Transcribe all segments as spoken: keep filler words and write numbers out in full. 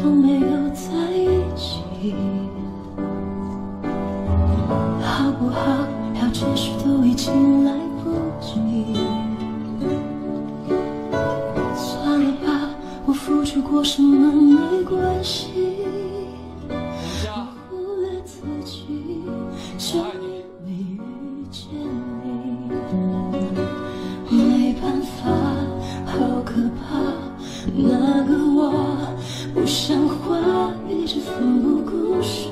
像没有在一起，好不好？要解释都已经来不及。算了吧，我付出过什么没关系，我忽略自己，就因为遇见你。没办法，好可怕，那个我不像话，一直奋不顾身，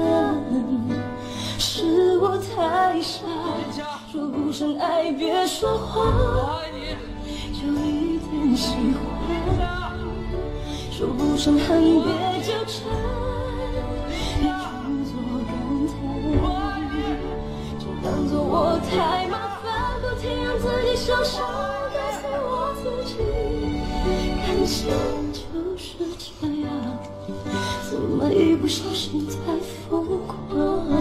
是我太傻，说不上爱别说谎，就一点喜欢，说不上恨别纠缠，别装作感叹，就当作我太麻烦，不停让自己受伤，告诉我自己，感情就是这样，怎么一不小心才疯狂？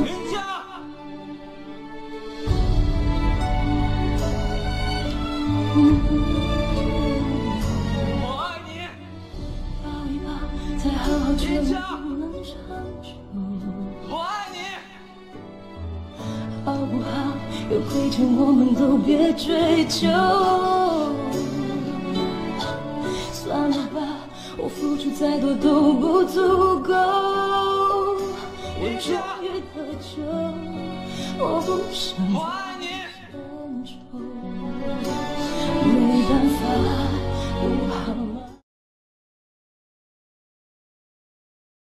我爱你。 抱一抱，再好好觉得不能长久。 我爱你。 好不好？有亏欠我们都别追究。算了吧，我付出再多都不足够。我终于得救，我不想。